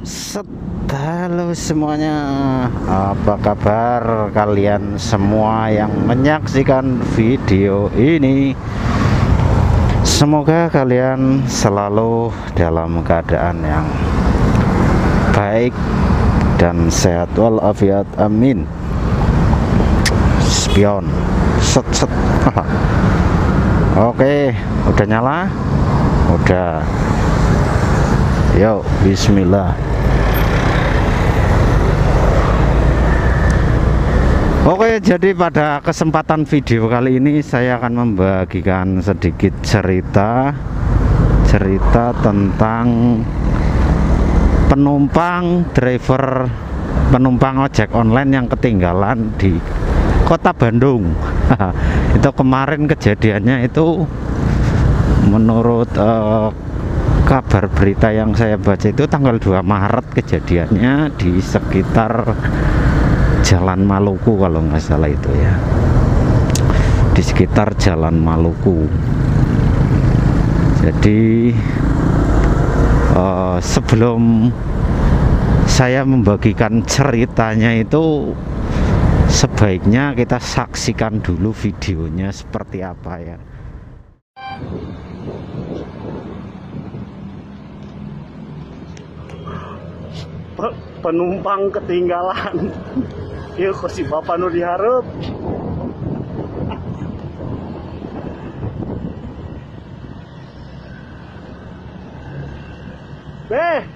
Set, halo semuanya, apa kabar kalian semua yang menyaksikan video ini? Semoga kalian selalu dalam keadaan yang baik dan sehat walafiat, amin. Spion, set. Oke, udah nyala? Udah. Yuk, bismillah. Oke, jadi pada kesempatan video kali ini saya akan membagikan sedikit cerita tentang penumpang ojek online yang ketinggalan di kota Bandung. Itu kemarin kejadiannya itu menurut kabar berita yang saya baca itu tanggal 2 Maret kejadiannya di sekitar Jalan Maluku, kalau nggak salah itu ya, di sekitar Jalan Maluku. Jadi sebelum saya membagikan ceritanya itu sebaiknya kita saksikan dulu videonya seperti apa ya. Penumpang ketinggalan. Yuk si bapak nu diharap. Beh,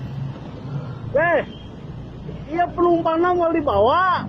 iya penumpangnya mau dibawa.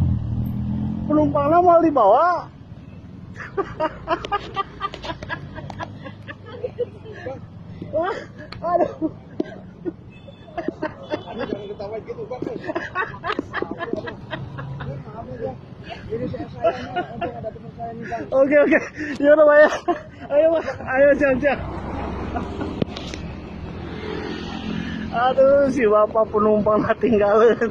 Wah, aduh. Jangan ketawa gitu, Bang. Ini saya untuk ada teman saya nih, Bang. Oke. Ya udah, Pak ya. Ayo, Pak. Ayo, jangan. Aduh, si bapak penumpang ketinggalan.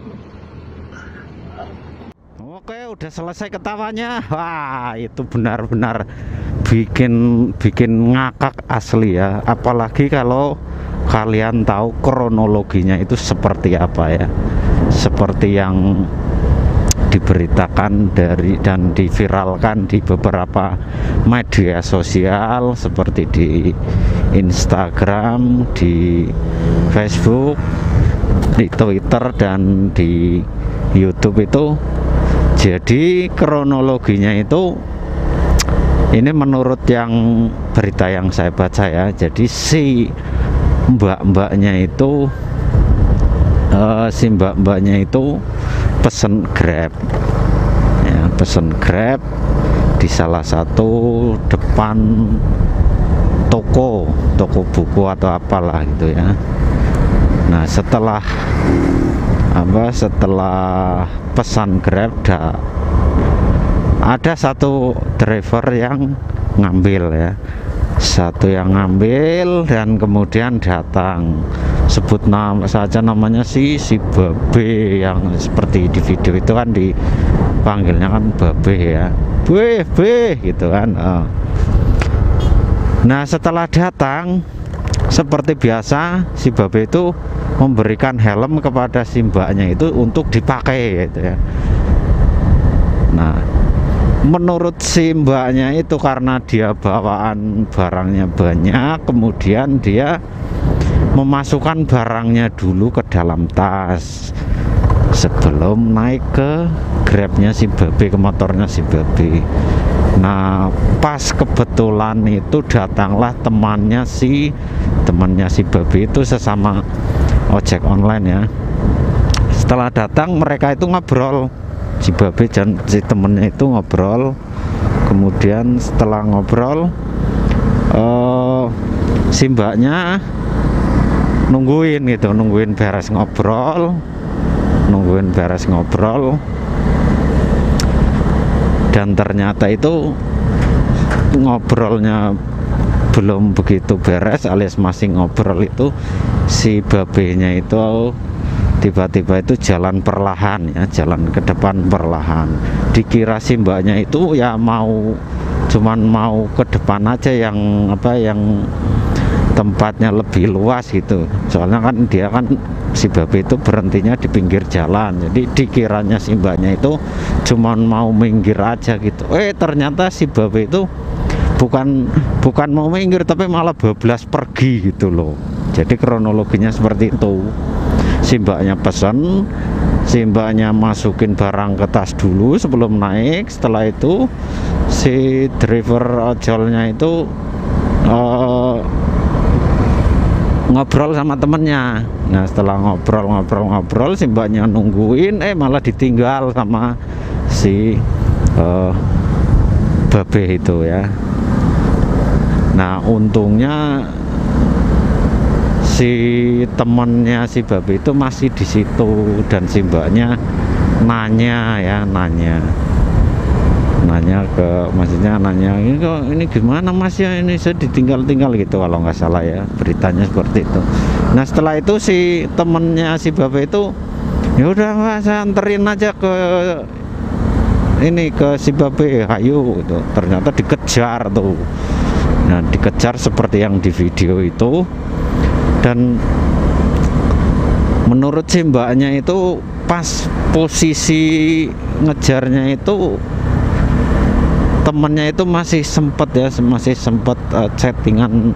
Oke, udah selesai ketawanya. Wah, itu benar-benar bikin ngakak asli ya. Apalagi kalau kalian tahu kronologinya itu seperti apa ya, seperti yang diberitakan dan diviralkan di beberapa media sosial seperti di Instagram, di Facebook, di Twitter, dan di YouTube itu. Jadi kronologinya itu ini menurut yang berita yang saya baca ya. Jadi si mbak-mbaknya itu pesen Grab ya, di salah satu depan toko buku atau apalah gitu ya. Nah, setelah pesan Grab, ada satu driver yang ngambil dan kemudian datang, sebut nama saja namanya si Babe, yang seperti di video itu kan dipanggilnya kan Babe ya, Be gitu kan. Nah, setelah datang seperti biasa si Babe itu memberikan helm kepada si mbaknya itu untuk dipakai gitu ya. Nah, menurut si mbaknya itu karena dia bawaan barangnya banyak, kemudian dia memasukkan barangnya dulu ke dalam tas sebelum naik ke Grabnya si Babe, ke motornya si Babe. Nah, pas kebetulan itu datanglah temannya si Babe itu, sesama ojek online ya. Setelah datang, mereka itu ngobrol, si Babe dan si temennya itu ngobrol. Kemudian setelah ngobrol, si mbaknya nungguin beres ngobrol, dan ternyata itu ngobrolnya belum begitu beres, alias masih ngobrol itu si Babenya itu tiba-tiba itu jalan perlahan ya, jalan ke depan perlahan. Dikira si mbaknya itu ya cuman mau ke depan aja, yang tempatnya lebih luas gitu. Soalnya kan dia kan si babe itu berhentinya di pinggir jalan, jadi dikiranya si mbaknya itu cuman mau minggir aja gitu. Ternyata si babe itu bukan mau minggir tapi malah bablas pergi gitu loh. Jadi kronologinya seperti itu. Si mbaknya pesan, si mbaknya masukin barang ke tas dulu sebelum naik. Setelah itu si driver ojolnya itu ngobrol sama temennya. Nah setelah ngobrol si mbaknya nungguin, malah ditinggal sama si babe itu ya. Nah untungnya si temennya si babe itu masih di situ, dan si mbaknya nanya ke, maksudnya nanya, ini gimana mas ya, ini saya ditinggal gitu kalau nggak salah ya, beritanya seperti itu. Nah setelah itu si temennya si babe itu, ya udah mas saya anterin aja ke ini, ke si babe, ayo gitu. Ternyata dikejar tuh. Nah dikejar seperti yang di video itu, dan menurut si mbaknya itu pas posisi ngejarnya itu temennya itu masih sempet chattingan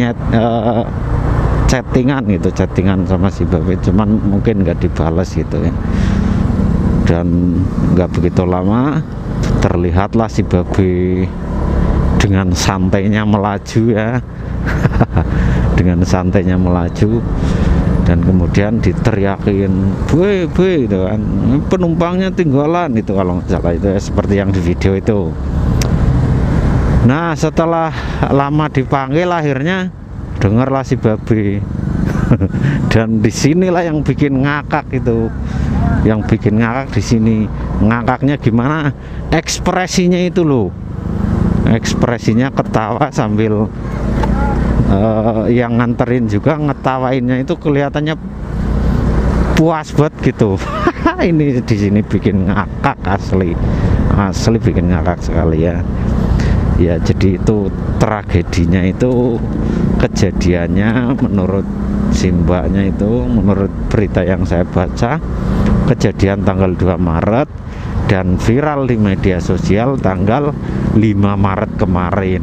sama si babe, cuman mungkin nggak dibalas gitu ya. Dan nggak begitu lama terlihatlah si babe dengan santainya melaju ya. Dengan santainya melaju, dan kemudian diteriakin boy gitu kan, penumpangnya tinggalan itu kalau nggak salah itu ya, seperti yang di video itu. Nah setelah lama dipanggil akhirnya dengarlah si babe. Dan disinilah yang bikin ngakak itu, yang bikin ngakak di sini. Ngakaknya gimana? Ekspresinya itu loh, ekspresinya ketawa sambil yang nganterin juga ngetawainnya itu kelihatannya puas banget gitu. Ini di sini bikin ngakak, asli bikin ngakak sekali ya. Ya jadi itu tragedinya, itu kejadiannya menurut si mbaknya itu, menurut berita yang saya baca, kejadian tanggal 2 Maret dan viral di media sosial tanggal 5 Maret kemarin.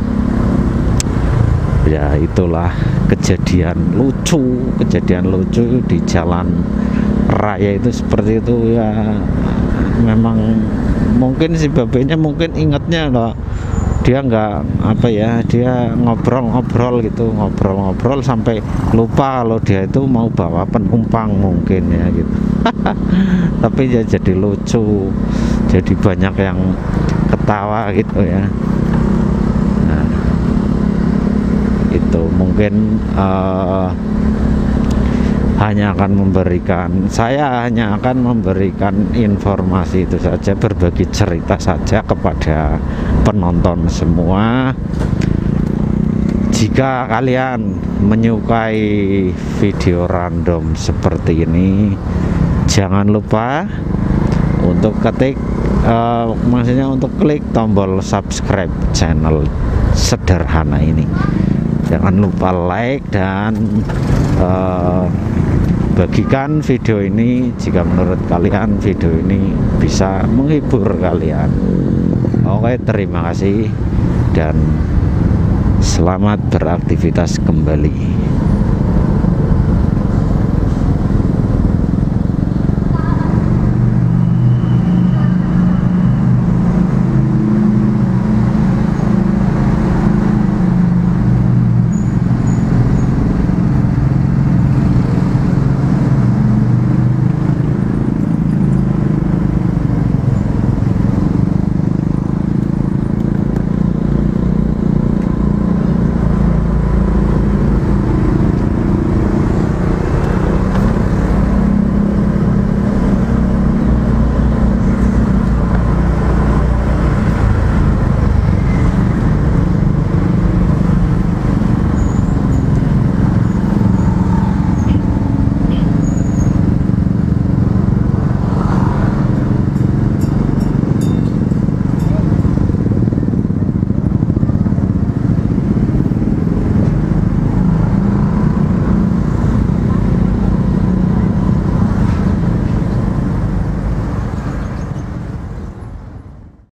Ya itulah kejadian lucu di jalan raya itu seperti itu ya. Memang mungkin si babenya mungkin ingatnya loh, dia nggak apa ya, dia ngobrol sampai lupa kalau dia itu mau bawa penumpang mungkin ya gitu. Tapi ya jadi lucu, jadi banyak yang ketawa gitu ya. Nah itu mungkin saya hanya akan memberikan informasi itu saja, berbagi cerita saja kepada penonton semua. Jika kalian menyukai video random seperti ini, jangan lupa untuk maksudnya untuk klik tombol subscribe channel sederhana ini. Jangan lupa like dan bagikan video ini jika menurut kalian video ini bisa menghibur kalian. Oke, terima kasih dan selamat beraktivitas kembali.